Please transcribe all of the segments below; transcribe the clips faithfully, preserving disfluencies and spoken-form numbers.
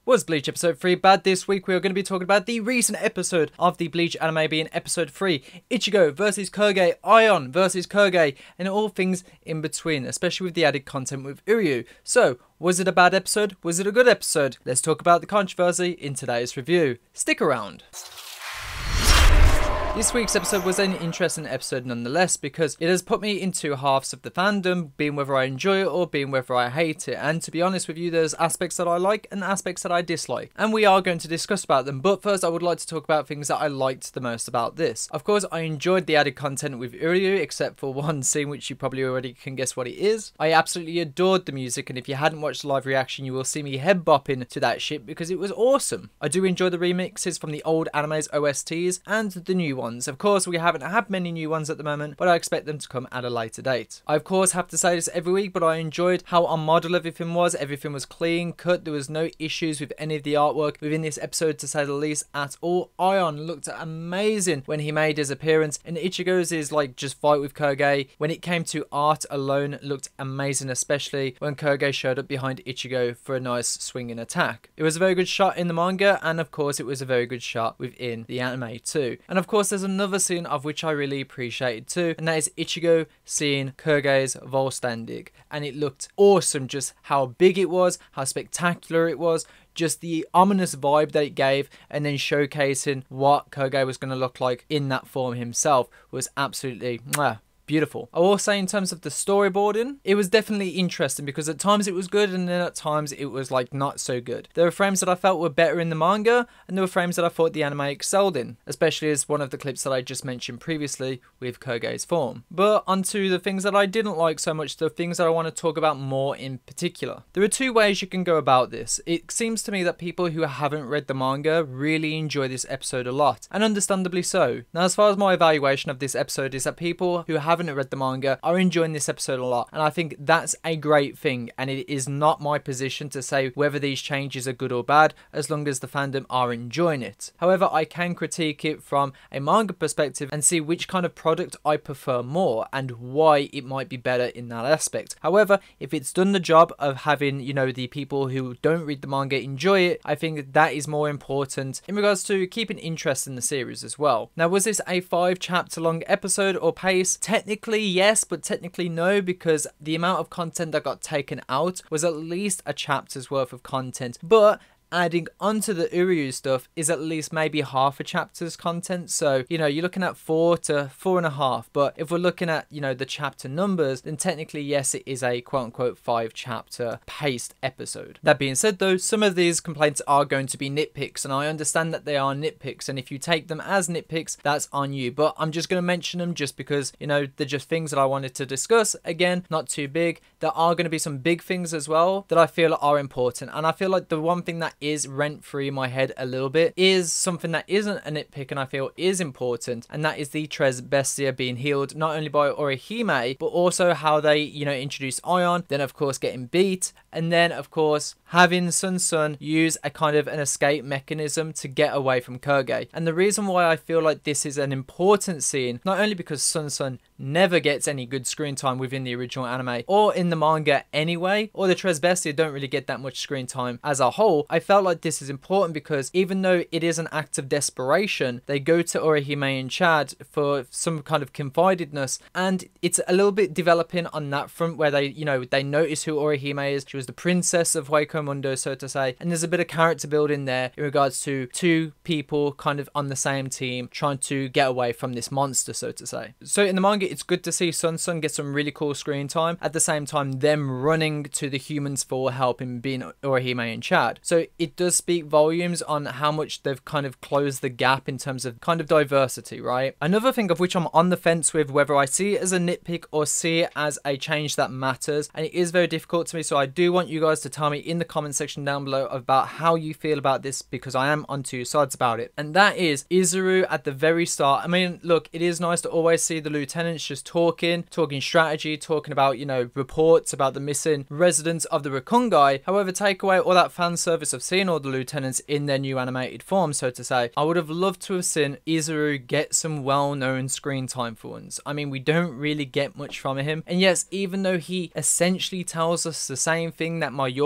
Was Bleach episode three bad? This week we are going to be talking about the recent episode of the Bleach anime being episode three, Ichigo versus Quige, Ayon versus Quilge, and all things in between, especially with the added content with Uryu. So, was it a bad episode? Was it a good episode? Let's talk about the controversy in today's review. Stick around. This week's episode was an interesting episode nonetheless, because it has put me in two halves of the fandom, being whether I enjoy it or being whether I hate it. And to be honest with you, there's aspects that I like and aspects that I dislike, and we are going to discuss about them. But first I would like to talk about things that I liked the most about this. Of course, I enjoyed the added content with Uryu, except for one scene which you probably already can guess what it is. I absolutely adored the music, and if you hadn't watched the live reaction, you will see me head bopping to that shit because it was awesome. I do enjoy the remixes from the old anime's O S Ts and the new ones. Of course, we haven't had many new ones at the moment, but I expect them to come at a later date. I of course have to say this every week, but I enjoyed how on model everything was. Everything was clean cut. There was no issues with any of the artwork within this episode, to say the least, at all. Ayon looked amazing when he made his appearance, and Ichigo's is like just fight with Quige, when it came to art alone, looked amazing, especially when Quige showed up behind Ichigo for a nice swinging attack. It was a very good shot in the manga, and of course it was a very good shot within the anime too. And of course there's another scene of which I really appreciated too, and that is Ichigo seeing Quilge's Volstandig, and it looked awesome, just how big it was, how spectacular it was, just the ominous vibe that it gave, and then showcasing what Quige was going to look like in that form himself was absolutely mwah, beautiful. I will say in terms of the storyboarding, it was definitely interesting, because at times it was good and then at times it was like not so good. There were frames that I felt were better in the manga, and there were frames that I thought the anime excelled in, especially as one of the clips that I just mentioned previously with Quilge's form. But onto the things that I didn't like so much, the things that I want to talk about more in particular. There are two ways you can go about this. It seems to me that people who haven't read the manga really enjoy this episode a lot, and understandably so. Now, as far as my evaluation of this episode is that people who have haven't read the manga are enjoying this episode a lot, and I think that's a great thing, and it is not my position to say whether these changes are good or bad, as long as the fandom are enjoying it. However, I can critique it from a manga perspective and see which kind of product I prefer more and why it might be better in that aspect. However, if it's done the job of having, you know, the people who don't read the manga enjoy it, I think that is more important in regards to keeping interest in the series as well. Now, was this a five chapter long episode or pace? Technically yes, but technically no, because the amount of content that got taken out was at least a chapter's worth of content, but adding onto the Uryu stuff is at least maybe half a chapter's content. So, you know, you're looking at four to four and a half. But if we're looking at, you know, the chapter numbers, then technically, yes, it is a quote unquote five chapter paced episode. That being said though, some of these complaints are going to be nitpicks, and I understand that they are nitpicks, and if you take them as nitpicks, that's on you. But I'm just going to mention them just because, you know, they're just things that I wanted to discuss. Again, not too big. There are going to be some big things as well that I feel are important, and I feel like the one thing that is rent-free in my head a little bit is something that isn't a nitpick and I feel is important, and that is the Tres Bestia being healed not only by Orihime, but also how they, you know, introduced Ayon, then of course getting beat, and then of course having Sun Sun use a kind of an escape mechanism to get away from Quilge. And the reason why I feel like this is an important scene, not only because Sun Sun never gets any good screen time within the original anime or in the manga anyway, or the Tres Bestia don't really get that much screen time as a whole, I felt like this is important because even though it is an act of desperation, they go to Orihime and Chad for some kind of confidedness, and it's a little bit developing on that front where they, you know, they notice who Orihime is. She was the princess of Hueco Mundo, so to say, and there's a bit of character building there in regards to two people kind of on the same team trying to get away from this monster, so to say. So in the manga, it's good to see Sun Sun get some really cool screen time, at the same time them running to the humans for help in being Orihime and Chad. So it does speak volumes on how much they've kind of closed the gap in terms of kind of diversity, right? Another thing of which I'm on the fence with whether I see it as a nitpick or see it as a change that matters, and it is very difficult to me, so I do want you guys to tell me in the comment section down below about how you feel about this, because I am on two sides about it. And that is Izuru at the very start. I mean, look, it is nice to always see the lieutenants just talking, talking strategy, talking about, you know, reports about the missing residents of the Rakungai. However, take away all that fan service of seeing all the lieutenants in their new animated form, so to say. I would have loved to have seen Izuru get some well-known screen time for once. I mean, we don't really get much from him, and yes, even though he essentially tells us the same thing that Mayuri tells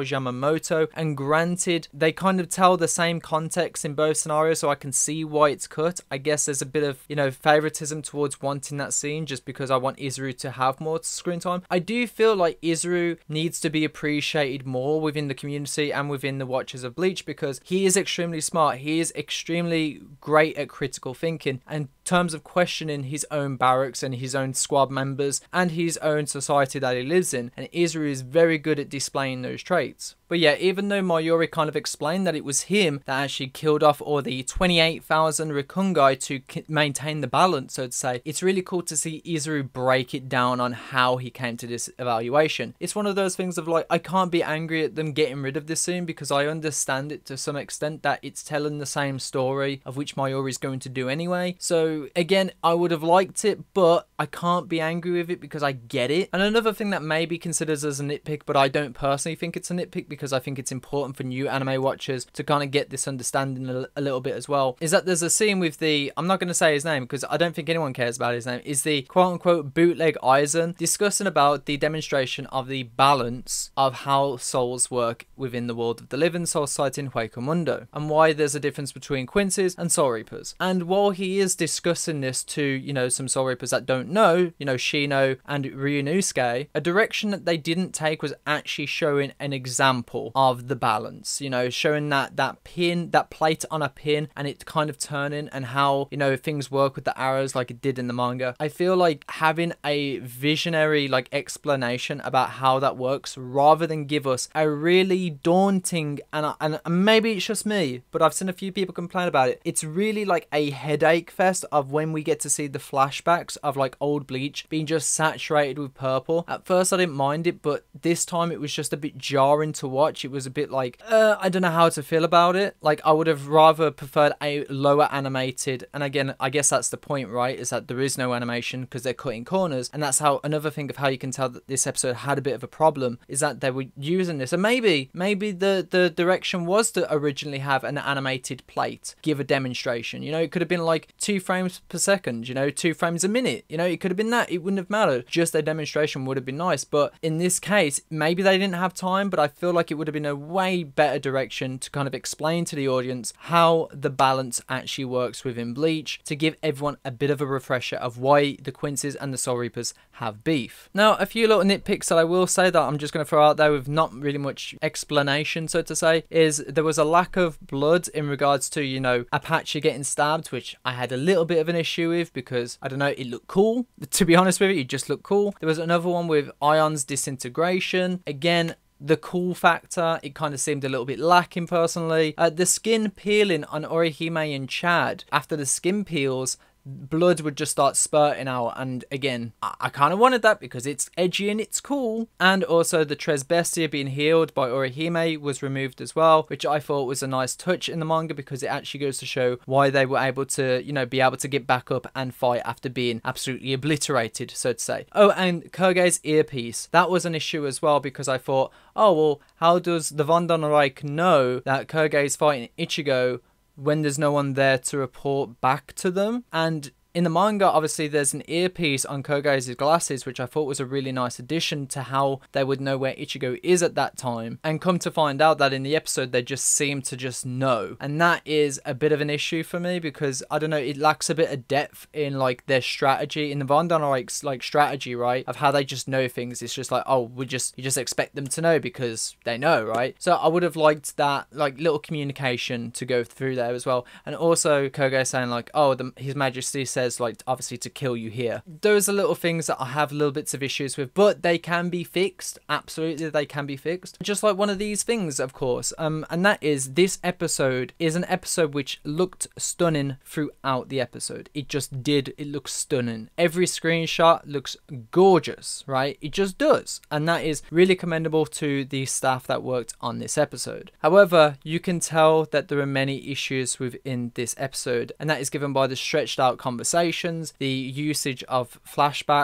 tells Yamamoto, and granted, they kind of tell the same context in both scenarios, so I can see why it's cut. I guess there's a bit of, you know, favoritism towards wanting that scene just because I want Izuru to have more screen time. I do feel like Izuru needs to be appreciated more within the community and within the watchers of Bleach, because he is extremely smart. He is extremely great at critical thinking and terms of questioning his own barracks and his own squad members and his own society that he lives in, and Izuru is very good at displaying those traits. But yeah, even though Mayuri kind of explained that it was him that actually killed off all the twenty-eight thousand Rikungai to maintain the balance, so to say, it's really cool to see Izuru break it down on how he came to this evaluation. It's one of those things of like, I can't be angry at them getting rid of this scene because I understand it to some extent that it's telling the same story of which Mayuri is going to do anyway. So again, I would have liked it, but I can't be angry with it because I get it. And another thing that may be considered as a nitpick, but I don't personally think it's a nitpick because I think it's important for new anime watchers to kind of get this understanding a, a little bit as well, is that there's a scene with the, I'm not going to say his name because I don't think anyone cares about his name, is the quote-unquote bootleg Aizen discussing about the demonstration of the balance of how souls work within the world of the living Soul Society in Hueco Mundo, and why there's a difference between Quinces and Soul Reapers. And while he is discussing this to, you know, some Soul Reapers that don't know, you know, Shino and Ryunosuke, a direction that they didn't take was actually showing an example of the balance, you know, showing that that pin, that plate on a pin, and it kind of turning, and how, you know, things work with the arrows like it did in the manga. I feel like having a visionary like explanation about how that works rather than give us a really daunting, and, and maybe it's just me, but I've seen a few people complain about it, it's really like a headache fest of when we get to see the flashbacks of like old Bleach being just saturated with purple. At first I didn't mind it, but this time it was just a bit jarring to watch. It was a bit like, uh, I don't know how to feel about it. Like, I would have rather preferred a lower animated, and again, I guess that's the point, right, is that there is no animation because they're cutting corners, and that's how another thing of how you can tell that this episode had a bit of a problem, is that they were using this, and maybe maybe the the direction was to originally have an animated plate give a demonstration, you know, it could have been like two frames per second, you know, two frames a minute, you know, it could have been that, it wouldn't have mattered, just a demonstration would have been nice. But in this case, maybe they didn't have time, but I feel like it would have been a way better direction to kind of explain to the audience how the balance actually works within Bleach, to give everyone a bit of a refresher of why the Quinces and the Soul Reapers have beef. Now, a few little nitpicks that I will say that I'm just going to throw out there with not really much explanation, so to say, is there was a lack of blood in regards to, you know, Apache getting stabbed, which I had a little bit of an issue with because, I don't know, it looked cool. To be honest with you, it just looked cool. There was another one with Ayon's disintegration. Again, the cool factor, it kind of seemed a little bit lacking personally. Uh, the skin peeling on Orihime and Chad, after the skin peels, blood would just start spurting out, and again, I, I kind of wanted that because it's edgy and it's cool. And also the Tres Bestia being healed by Orihime was removed as well, which I thought was a nice touch in the manga because it actually goes to show why they were able to, you know, be able to get back up and fight after being absolutely obliterated, so to say. Oh, and Kurge's earpiece, that was an issue as well because I thought, oh well, how does the Vandanreich know that Kurge is fighting Ichigo when there's no one there to report back to them? And in the manga, obviously, there's an earpiece on Kurge's glasses, which I thought was a really nice addition to how they would know where Ichigo is at that time. And come to find out that in the episode, they just seem to just know. And that is a bit of an issue for me because, I don't know, it lacks a bit of depth in, like, their strategy, in the Vandanreich's, like, strategy, right? Of how they just know things. It's just like, oh, we just, you just expect them to know because they know, right? So I would have liked that, like, little communication to go through there as well. And also, Kurge saying, like, oh, the, His Majesty said, like, obviously to kill you here. Those are little things that I have little bits of issues with, but they can be fixed. Absolutely, they can be fixed. Just like one of these things, of course, um, and that is this episode is an episode which looked stunning throughout the episode. It just did. It looks stunning. Every screenshot looks gorgeous, right? It just does, and that is really commendable to the staff that worked on this episode. However, you can tell that there are many issues within this episode, and that is given by the stretched out conversation, the usage of flashbacks,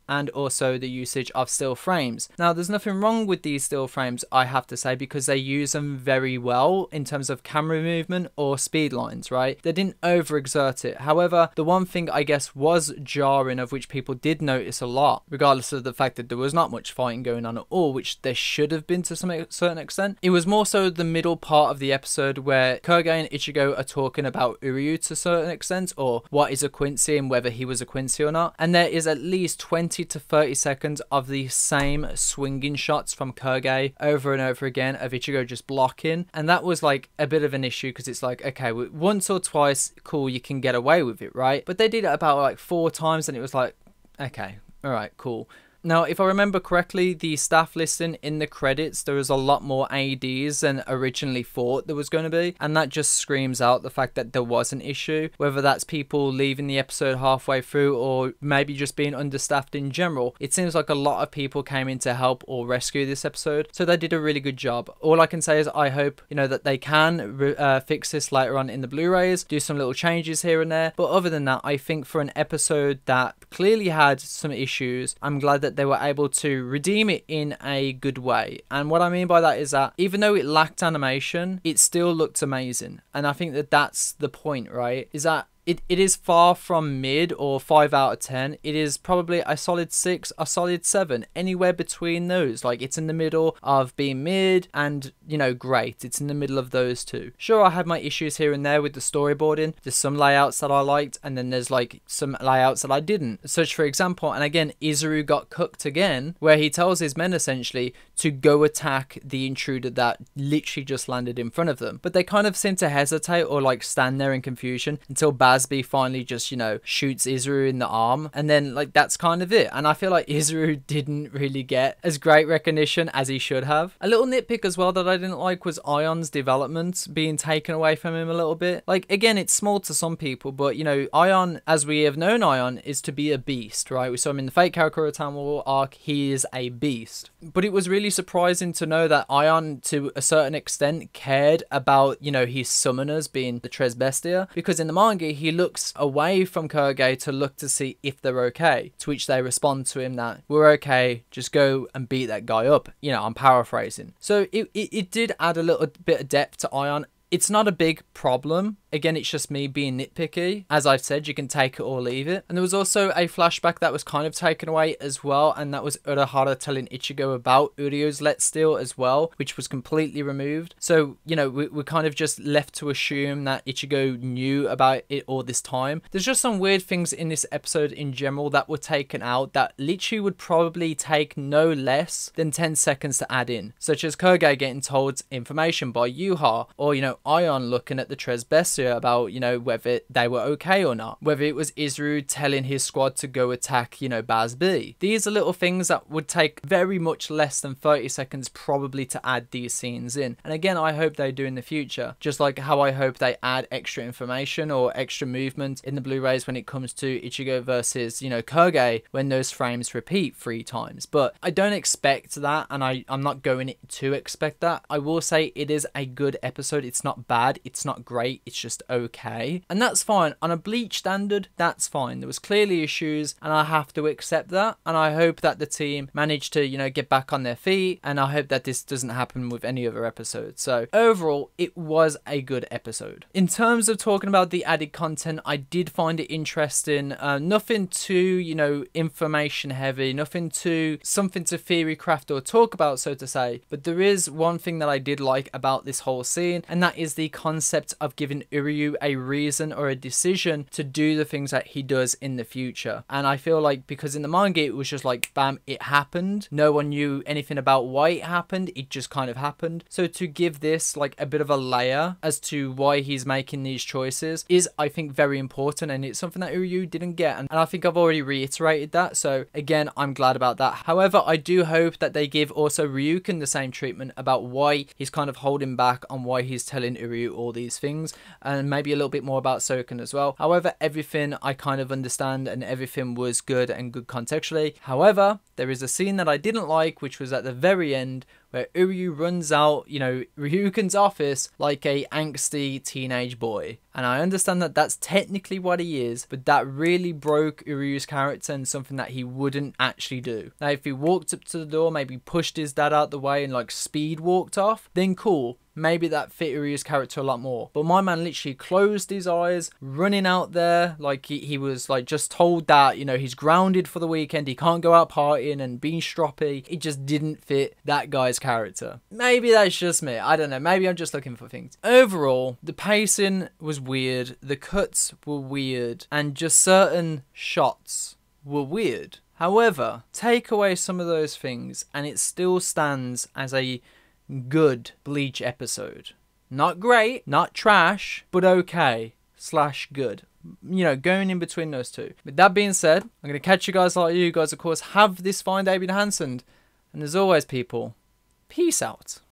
and also the usage of still frames. Now, there's nothing wrong with these still frames, I have to say, because they use them very well in terms of camera movement or speed lines, right? They didn't overexert it. However, the one thing I guess was jarring, of which people did notice a lot, regardless of the fact that there was not much fighting going on at all, which there should have been to some certain extent, it was more so the middle part of the episode where Quige and Ichigo are talking about Uryu to a certain extent, or what is a Quincy and whether he was a Quincy or not. And there is at least twenty to thirty seconds of the same swinging shots from Quige over and over again of Ichigo just blocking. And that was like a bit of an issue, because it's like, okay, once or twice, cool, you can get away with it, right? But they did it about like four times and it was like, okay, all right, cool. Now, if I remember correctly, the staff listing in the credits, there was a lot more A Ds than originally thought there was going to be. And that just screams out the fact that there was an issue. Whether that's people leaving the episode halfway through or maybe just being understaffed in general. It seems like a lot of people came in to help or rescue this episode. So they did a really good job. All I can say is I hope, you know, that they can uh, fix this later on in the Blu-rays. Do some little changes here and there. But other than that, I think for an episode that clearly had some issues, I'm glad that they were able to redeem it in a good way. And what I mean by that is that even though it lacked animation, it still looked amazing. And I think that that's the point, right? Is that It, it is far from mid or five out of ten. It is probably a solid six, a solid seven, anywhere between those. Like, it's in the middle of being mid and, you know, great. It's in the middle of those two. Sure, I had my issues here and there with the storyboarding. There's some layouts that I liked, and then there's like some layouts that I didn't. Such, for example, and again, Izuru got cooked again, where he tells his men essentially to go attack the intruder that literally just landed in front of them. But they kind of seem to hesitate or like stand there in confusion until Baz Basby finally just, you know, shoots Izuru in the arm, and then like that's kind of it. And I feel like Izuru didn't really get as great recognition as he should have. A little nitpick as well that I didn't like was Ayon's development being taken away from him a little bit. Like, again, it's small to some people, but you know, Ayon, as we have known Ayon, is to be a beast, right? We saw him in the Fate Karakura Town War arc. He is a beast. But it was really surprising to know that Ayon, to a certain extent, cared about, you know, his summoners being the Tres Bestia, because in the manga he looks away from Quige to look to see if they're okay, to which they respond to him that we're okay, just go and beat that guy up. You know, I'm paraphrasing. So it, it, it did add a little bit of depth to Ayon. It's not a big problem. Again, it's just me being nitpicky. As I've said, you can take it or leave it. And there was also a flashback that was kind of taken away as well, and that was Urahara telling Ichigo about Uryu's Let Steal as well, which was completely removed. So, you know, we, we're kind of just left to assume that Ichigo knew about it all this time. There's just some weird things in this episode in general that were taken out that literally would probably take no less than ten seconds to add in, such as Quige getting told information by Yuha, or, you know, Ayon looking at the Tres Bestia about, you know, whether they were okay or not, whether it was Izuru telling his squad to go attack, you know, Baz B. These are little things that would take very much less than thirty seconds probably to add these scenes in. And again, I hope they do in the future, just like how I hope they add extra information or extra movement in the Blu-rays when it comes to Ichigo versus, you know, Quige, when those frames repeat three times. But I don't expect that, and I, I'm not going to expect that. I will say it is a good episode. It's not bad, it's not great, it's just okay, and that's fine. On a Bleach standard, that's fine. There was clearly issues, and I have to accept that, and I hope that the team managed to, you know, get back on their feet, and I hope that this doesn't happen with any other episodes. So overall, it was a good episode. In terms of talking about the added content, I did find it interesting. Uh, nothing too, you know, information heavy, nothing too something to theory craft or talk about, so to say, but there is one thing that I did like about this whole scene, and that is the concept of giving Uryu a reason or a decision to do the things that he does in the future. And I feel like because in the manga it was just like bam, it happened, no one knew anything about why it happened, it just kind of happened. So to give this like a bit of a layer as to why he's making these choices is, I think, very important, and it's something that Uryu didn't get, and I think I've already reiterated that. So again, I'm glad about that. However, I do hope that they give also Ryuken the same treatment about why he's kind of holding back on why he's telling Uryu all these things. and maybe a little bit more about Soken as well. However, everything I kind of understand and everything was good and good contextually. However, there is a scene that I didn't like, which was at the very end, where Uryu runs out, you know, Ryuken's office like a angsty teenage boy. And I understand that that's technically what he is, but that really broke Uryu's character and something that he wouldn't actually do. Now, if he walked up to the door, maybe pushed his dad out the way and like speed walked off, then cool. Maybe that fit Uryu's character a lot more. But my man literally closed his eyes, running out there like he, he was like just told that, you know, he's grounded for the weekend. He can't go out partying and being stroppy. It just didn't fit that guy's character. Maybe that's just me. I don't know. Maybe I'm just looking for things. Overall, the pacing was weird. The cuts were weird. And just certain shots were weird. However, take away some of those things and it still stands as a good Bleach episode. Not great, not trash, but okay slash good. You know, going in between those two. With that being said, I'm going to catch you guys like you guys, of course, have this fine day been Hanson. And as always, people, peace out.